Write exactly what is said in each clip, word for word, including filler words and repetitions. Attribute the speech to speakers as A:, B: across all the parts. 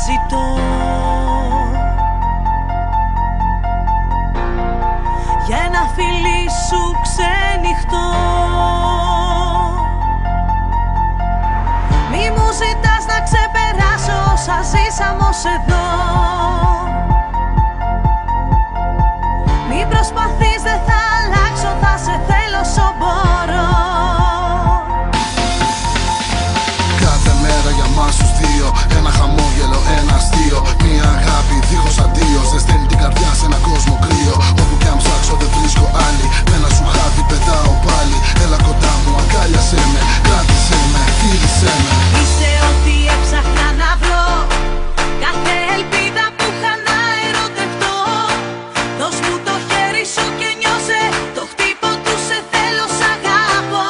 A: ζητώ. Για ένα φιλί σου ξενυχτώ. Μη μου ζητάς να ξεπεράσω όσα ζήσαμε ως εδώ. Μη προσπαθείς, δεν θα αλλάξω, θα σε θέλω όσο μπορώ.
B: Κάθε μέρα για μας τους δύο, ένα χαμόγελο, ένα αστείο. Μια αγάπη δίχως αντίο, ζεσταίνει την καρδιά σε έναν κόσμο κρύο. Όπου κι αν ψάξω δεν βρίσκω άλλη, με ένα σου χάδι πετάω πάλι. Έλα κοντά μου, αγκάλιασέ με, κράτησέ με, φίλησέ με.
A: Είσαι ό,τι έψαχνα να βρω, κάθε ελπίδα που είχα να ερωτευτώ. Δώσ' μου το χέρι σου και νιώσε το χτύπο του σε θέλω, σ' αγαπώ.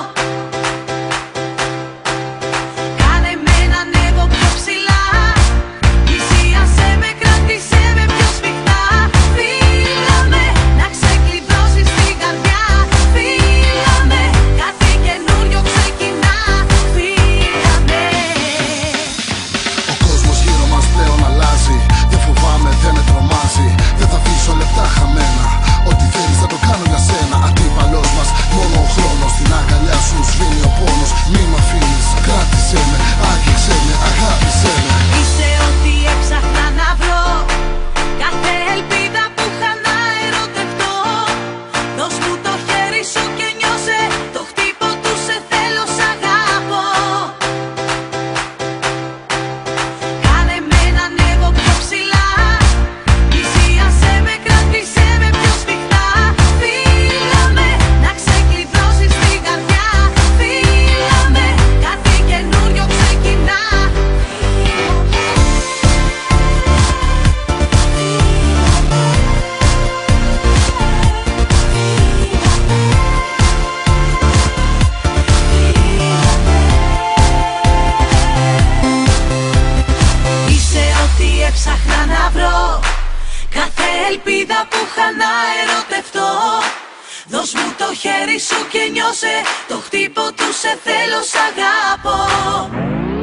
A: Κάνε με να ανέβω πιο ψηλά, πλησίασέ με, κράτησέ με πιο σφιχτά. Φίλα με, να ξεκλειδώσεις την καρδιά. Φίλα με, κάτι καινούριο ξεκινά. Φίλα με.
B: Ο κόσμος γύρω μας πλέον αλλάζει. Δεν φοβάμαι, δεν με τρομάζει. Δεν θα αφήσω λεπτά χαμένα. Ό,τι θέλεις θα το κάνω για σένα. Αντίπαλος μας μόνο ο χρόνος. Στην αγκαλιά σου σβήνει ο πόνος. Μη μ' αφήνεις, κράτησέ με, άγγιξέ με, αγάπησέ με.
A: Είσαι ό,τι έψαχνα να βρω, κάθε ελπίδα που είχα να ερωτευτώ. Δώσ' μου το χέρι σου και νιώσε το χτύπο του σε θέλω, σ' αγαπώ. Κάνε με να ανέβω πιο ψηλά, πλησίασέ με, κράτησέ με πιο σφιχτά. Φίλα με, να ξεκλειδώσεις την καρδιά. Φίλα με, κάτι καινούριο ξεκινά. Είσαι ό,τι έψαχνα να βρω, κάθε ελπίδα που είχα να ερωτευτώ. Δώσ' μου το χέρι σου και νιώσε το χτύπο του σε θέλω, σ' αγαπώ.